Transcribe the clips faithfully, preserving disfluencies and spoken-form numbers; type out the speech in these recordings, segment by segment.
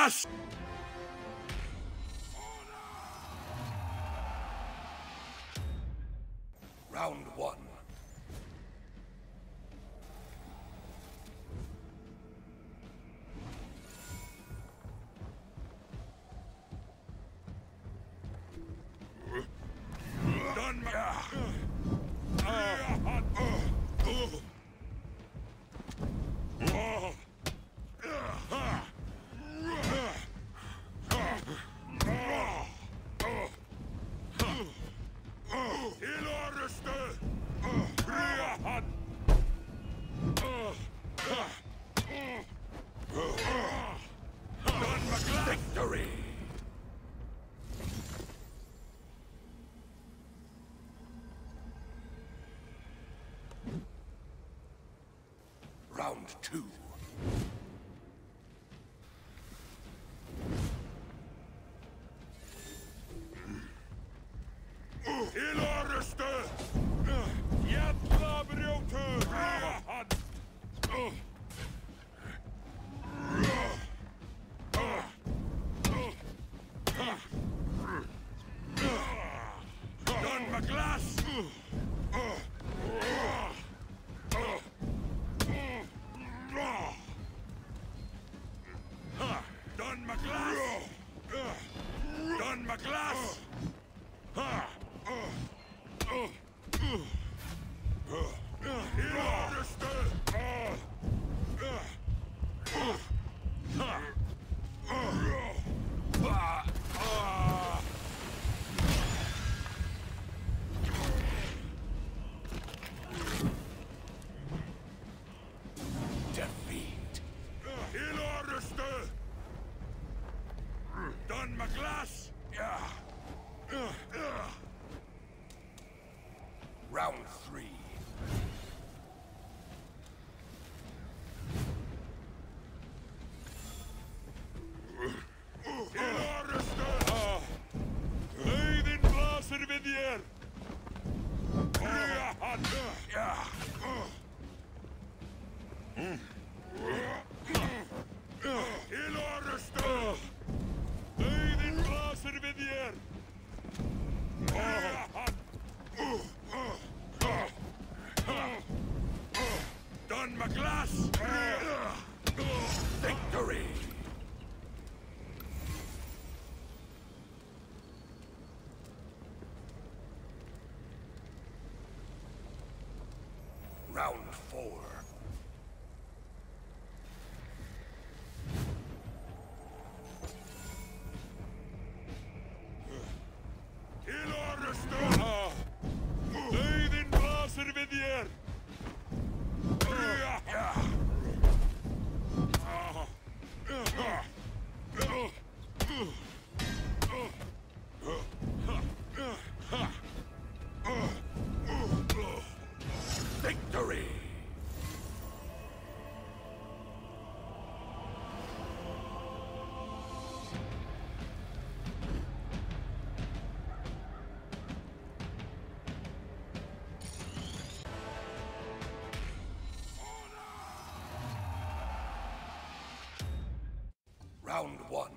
glass! Round one. Done, my... Victory! Round two. Hilarister! Jävla brjótur! Done my glass! Done my glass! Done my glass! Defeat. Hilarister! Done my glass! Round three. Hilarister! Leiðin blasir við þér! Hilarister! Leiðin blasir við þér! Done my glass! Victory! Round four. Hilarister! Leiðin blasir við þér! Victory! Round one.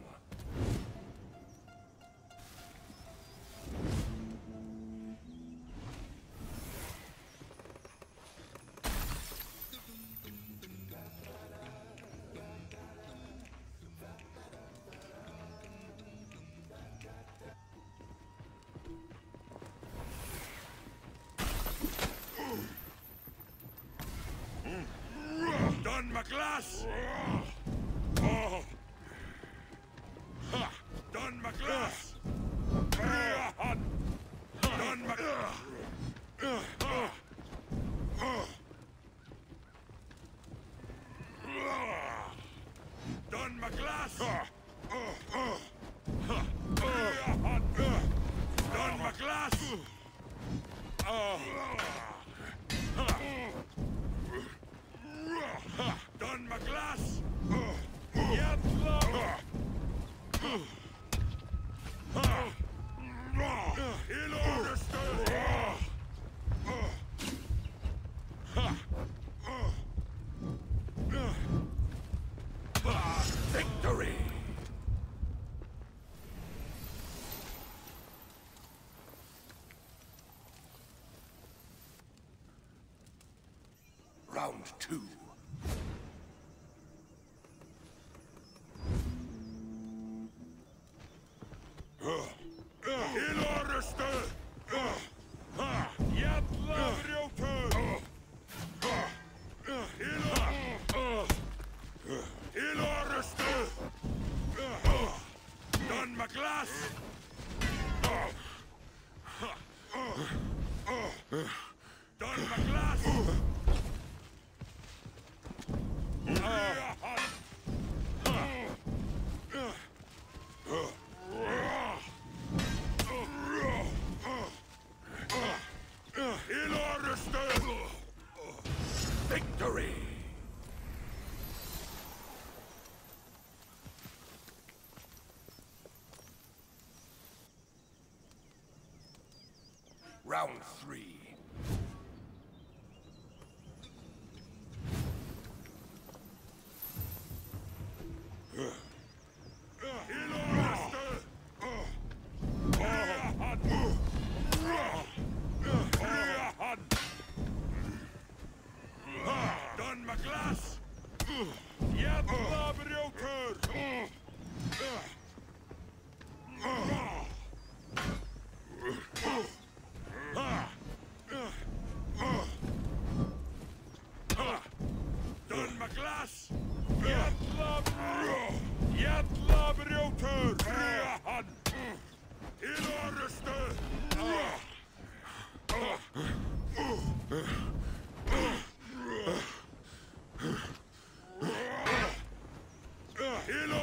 Done my glass! Oh. Ha. Done my glass! Done my... Done my glass! Done my glass! Done my glass! Jävla! Hilarister! Victory! Round two. Il orreste! Jävla briotur! Il orreste! Don McGlass! Don McGlass! Il orreste! Victory! Round three. Il orreste! Don McGlass! Jävla briotur! Don McGlass! Jävla bro! Jävla briotur! Rehan! Il orreste! Il